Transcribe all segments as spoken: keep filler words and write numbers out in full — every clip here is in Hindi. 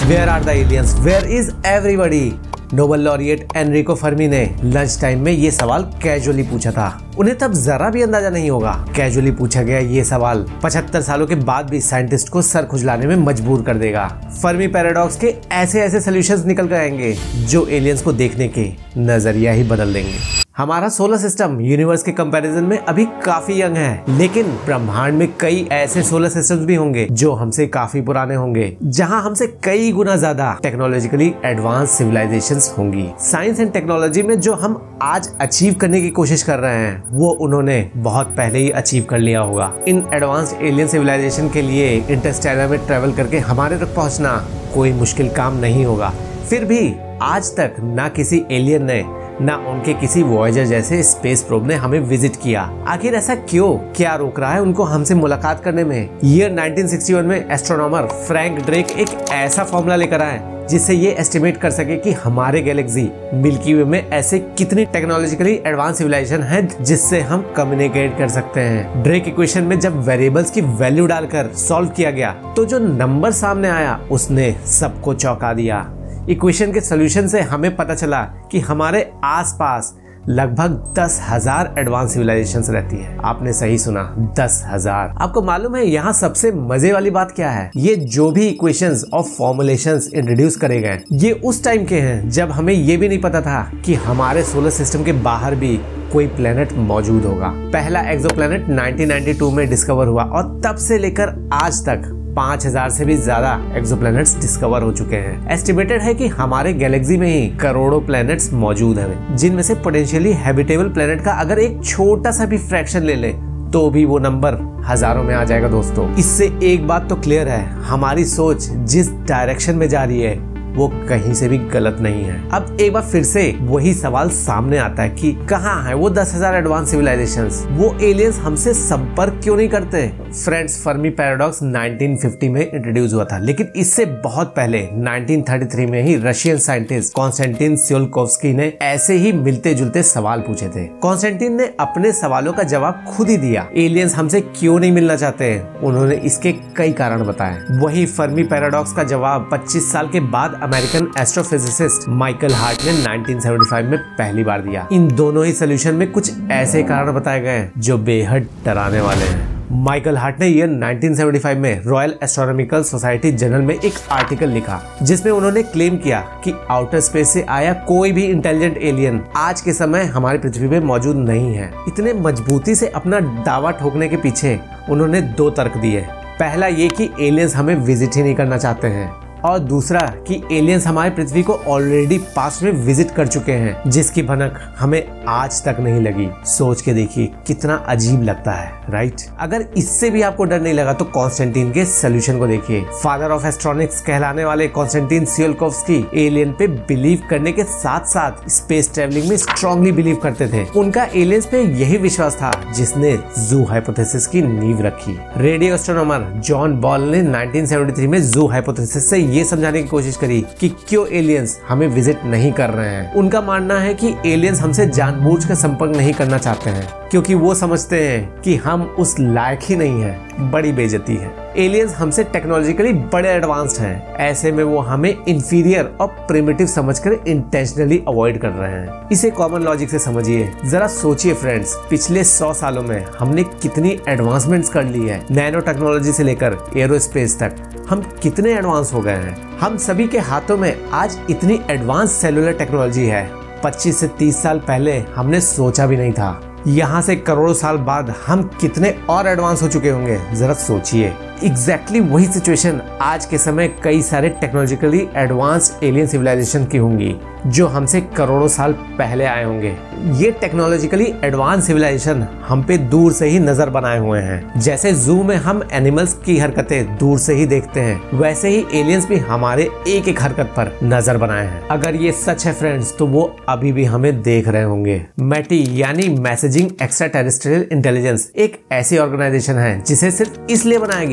Where are the aliens, where is everybody. Nobel laureate Enrico Fermi ने लंच टाइम में ये सवाल कैजुअली पूछा था। उन्हें तब जरा भी अंदाजा नहीं होगा कैजुअली पूछा गया ये सवाल पचहत्तर सालों के बाद भी साइंटिस्ट को सर खुजलाने में मजबूर कर देगा। फर्मी पैराडॉक्स के ऐसे ऐसे सॉल्यूशंस निकल कर आएंगे जो एलियंस को देखने के नजरिया ही बदल देंगे। हमारा सोलर सिस्टम यूनिवर्स के कंपैरिजन में अभी काफी यंग है, लेकिन ब्रह्मांड में कई ऐसे सोलर सिस्टम्स भी होंगे जो हमसे काफी पुराने होंगे, जहां हमसे कई गुना ज्यादा टेक्नोलॉजिकली एडवांस सिविलाइजेशंस होंगी। साइंस एंड टेक्नोलॉजी में जो हम आज अचीव करने की कोशिश कर रहे हैं वो उन्होंने बहुत पहले ही अचीव कर लिया होगा। इन एडवांस्ड एलियन सिविलाइजेशन के लिए इंटरस्टेलर में ट्रेवल करके हमारे तक पहुंचना कोई मुश्किल काम नहीं होगा। फिर भी आज तक ना किसी एलियन ने ना उनके किसी वॉयेजर जैसे स्पेस प्रोब ने हमें विजिट किया। आखिर ऐसा क्यों? क्या रोक रहा है उनको हमसे मुलाकात करने में? ईयर नाइनटीन सिक्सटी वन में एस्ट्रोनॉमर फ्रैंक ड्रेक एक ऐसा फॉर्मूला लेकर आए जिससे ये एस्टिमेट कर सके कि हमारे गैलेक्सी मिल्की वे में ऐसे कितनी टेक्नोलॉजिकली एडवांस सिविलाइजेशन है जिससे हम कम्युनिकेट कर सकते हैं। ड्रेक इक्वेशन में जब वेरिएबल्स की वैल्यू डालकर सॉल्व किया गया तो जो नंबर सामने आया उसने सबको चौंका दिया। इक्वेशन के सॉल्यूशन से हमें पता चला कि हमारे आसपास लगभग दस हजार एडवांस सिविलाइजेशंस रहती है। आपने सही सुना, दस हजार। आपको मालूम है यहाँ सबसे मजे वाली बात क्या है? ये जो भी इक्वेशंस और फॉर्मुलेशंस इंट्रोड्यूस करे गए ये उस टाइम के हैं जब हमें ये भी नहीं पता था कि हमारे सोलर सिस्टम के बाहर भी कोई प्लेनेट मौजूद होगा। पहला एक्सोप्लैनेट नाइनटीन नाइंटी टू में डिस्कवर हुआ और तब से लेकर आज तक पाँच हजार से भी ज्यादा एक्सोप्लैनेट्स डिस्कवर हो चुके हैं। एस्टिमेटेड है कि हमारे गैलेक्सी में ही करोड़ों प्लैनेट्स मौजूद हैं, जिनमें से पोटेंशियली हैबिटेबल प्लैनेट का अगर एक छोटा सा भी फ्रैक्शन ले ले तो भी वो नंबर हजारों में आ जाएगा दोस्तों। इससे एक बात तो क्लियर है, हमारी सोच जिस डायरेक्शन में जा रही है वो कहीं से भी गलत नहीं है। अब एक बार फिर से वही सवाल सामने आता है कि कहाँ है वो दस हजार एडवांस सिविलाइजेशंस? वो एलियंस हमसे संपर्क क्यों नहीं करते? Friends, Fermi paradox nineteen fifty में इंट्रोड्यूस हुआ था, लेकिन इससे बहुत पहले नाइनटीन थर्टी थ्री में ही रशियन साइंटिस्ट कॉन्स्टेंटिन tsiolkovsky ने ऐसे ही मिलते जुलते सवाल पूछे थे। कॉन्स्टेंटिन ने अपने सवालों का जवाब खुद ही दिया। एलियंस हमसे क्यों नहीं मिलना चाहते? उन्होंने इसके कई कारण बताए। वही फर्मी पैराडॉक्स का जवाब पच्चीस साल के बाद अमेरिकन एस्ट्रोफिजिसिस्ट माइकल हार्ट ने नाइनटीन सेवेंटी फाइव में पहली बार दिया। इन दोनों ही सोल्यूशन में कुछ ऐसे कारण बताए गए जो बेहद डराने वाले हैं। माइकल हार्ट ने ईयर नाइनटीन सेवेंटी फाइव में रॉयल एस्ट्रोनॉमिकल सोसाइटी जर्नल में एक आर्टिकल लिखा जिसमें उन्होंने क्लेम किया कि आउटर स्पेस से आया कोई भी इंटेलिजेंट एलियन आज के समय हमारी पृथ्वी पे मौजूद नहीं है। इतने मजबूती से अपना दावा ठोकने के पीछे उन्होंने दो तर्क दिए। पहला ये कि एलियंस हमें विजिट ही नहीं करना चाहते हैं, और दूसरा कि एलियंस हमारी पृथ्वी को ऑलरेडी पास्ट में विजिट कर चुके हैं जिसकी भनक हमें आज तक नहीं लगी। सोच के देखिए कितना अजीब लगता है, राइट? अगर इससे भी आपको डर नहीं लगा तो कॉन्स्टेंटिन के सोल्यूशन को देखिए। फादर ऑफ एस्ट्रोनॉमिक्स कहलाने वाले कॉन्स्टेंटिन tsiolkovsky एलियन पे बिलीव करने के साथ साथ स्पेस ट्रेवलिंग में स्ट्रांगली बिलीव करते थे। उनका एलियंस पे यही विश्वास था जिसने ज़ू हाइपोथेसिस की नींव रखी। रेडियो एस्ट्रोनॉमर जॉन बॉल ने नाइनटीन सेवेंटी थ्री में ज़ू हाइपोथेसिस से ये समझाने की कोशिश करी कि क्यों एलियंस हमें विजिट नहीं कर रहे हैं। उनका मानना है कि एलियंस हमसे जानबूझकर संपर्क नहीं करना चाहते हैं क्योंकि वो समझते हैं कि हम उस लायक ही नहीं है। बड़ी बेइज्जती है। एलियंस हमसे टेक्नोलॉजिकली बड़े एडवांस्ड हैं, ऐसे में वो हमें इंफीरियर और प्रिमिटिव समझकर इंटेंशनली अवॉइड कर रहे हैं। इसे कॉमन लॉजिक से समझिए। जरा सोचिए फ्रेंड्स, पिछले सौ सालों में हमने कितनी एडवांसमेंट्स कर ली है। नैनो टेक्नोलॉजी से लेकर एरोस्पेस तक हम कितने एडवांस हो गए हैं। हम सभी के हाथों में आज इतनी एडवांस सेलुलर टेक्नोलॉजी है, पच्चीस से तीस साल पहले हमने सोचा भी नहीं था। यहाँ से करोड़ों साल बाद हम कितने और एडवांस हो चुके होंगे, जरा सोचिए। एग्जैक्टली exactly वही सिचुएशन आज के समय कई सारे टेक्नोलॉजिकली एडवांस्ड एलियन सिविलाइजेशन की होंगी जो हमसे करोड़ों साल पहले आए होंगे। ये टेक्नोलॉजिकली एडवांस सिविलाइजेशन हम पे दूर से ही नजर बनाए हुए हैं। जैसे जू में हम एनिमल्स की हरकतें दूर से ही देखते हैं, वैसे ही एलियंस भी हमारे एक एक हरकत पर नजर बनाए हैं। अगर ये सच है फ्रेंड्स तो वो अभी भी हमें देख रहे होंगे। मैटी यानी मैसेजिंग एक्स्ट्रा टेरेस्ट्रियल इंटेलिजेंस एक ऐसी ऑर्गेनाइजेशन है जिसे सिर्फ इसलिए बनाया गया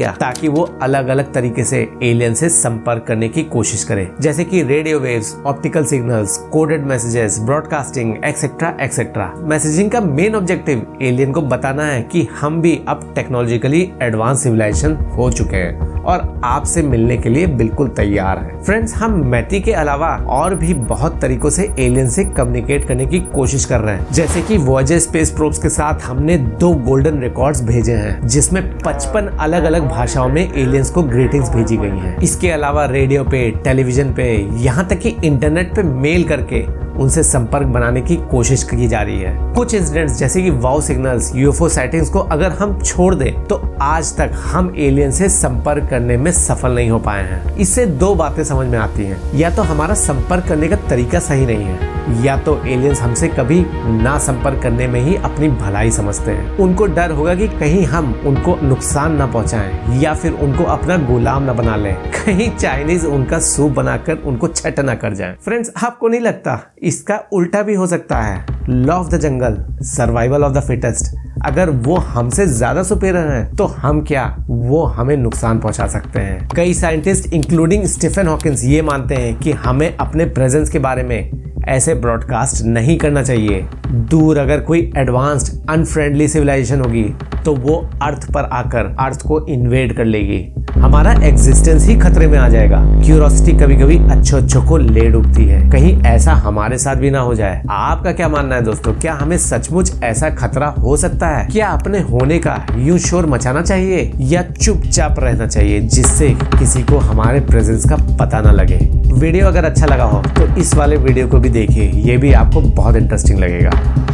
किया ताकि वो अलग अलग तरीके से एलियन से संपर्क करने की कोशिश करे, जैसे कि radio waves, optical signals, coded messages, broadcasting etcetera etcetera. Messaging का मेन ऑब्जेक्टिव एलियन को बताना है कि हम भी अब टेक्नोलॉजिकली एडवांस सिविलाइजेशन हो चुके हैं और आपसे मिलने के लिए बिल्कुल तैयार हैं। फ्रेंड्स, हम मैती के अलावा और भी बहुत तरीकों से एलियन से कम्युनिकेट करने की कोशिश कर रहे हैं, जैसे कि वॉयेजर स्पेस प्रोब्स के साथ हमने दो गोल्डन रिकॉर्ड्स भेजे हैं जिसमें पचपन अलग अलग भाषाओं में एलियंस को ग्रीटिंग्स भेजी गई हैं। इसके अलावा रेडियो पे, टेलीविजन पे, यहाँ तक कि इंटरनेट पे मेल करके उनसे संपर्क बनाने की कोशिश की जा रही है। कुछ इंसिडेंट्स जैसे कि वाव सिग्नल्स, यूएफओ साइटिंग्स को अगर हम छोड़ दें तो आज तक हम एलियन से संपर्क करने में सफल नहीं हो पाए हैं। इससे दो बातें समझ में आती हैं, या तो हमारा संपर्क करने का तरीका सही नहीं है, या तो एलियंस हमसे कभी ना संपर्क करने में ही अपनी भलाई समझते हैं। उनको डर होगा कि कहीं हम उनको नुकसान ना पहुंचाएं या फिर उनको अपना गुलाम ना बना लें, कहीं चाइनीज उनका सूप बनाकर उनको छट ना कर जाएं। फ्रेंड्स, आपको नहीं लगता इसका उल्टा भी हो सकता है? Law of the jungle, survival of the fittest. अगर वो हमसे ज्यादा सुपीरियर हैं, तो हम क्या वो हमें नुकसान पहुंचा सकते हैं। कई साइंटिस्ट इंक्लूडिंग स्टीफन हॉकिंस ये मानते हैं कि हमें अपने प्रेजेंस के बारे में ऐसे ब्रॉडकास्ट नहीं करना चाहिए। दूर अगर कोई एडवांस्ड अनफ्रेंडली सिविलाइजेशन होगी तो वो अर्थ पर आकर अर्थ को इन्वेड कर लेगी, हमारा एग्जिस्टेंस ही खतरे में आ जाएगा। क्यूरियोसिटी कभी कभी अच्छो अच्छो को ले डूबती है, कहीं ऐसा हमारे साथ भी ना हो जाए। आपका क्या मानना है दोस्तों? क्या हमें सचमुच ऐसा खतरा हो सकता है? क्या अपने होने का यूं शोर मचाना चाहिए या चुपचाप रहना चाहिए जिससे किसी को हमारे प्रेजेंस का पता ना लगे? वीडियो अगर अच्छा लगा हो तो इस वाले वीडियो को भी देखिए, ये भी आपको बहुत इंटरेस्टिंग लगेगा।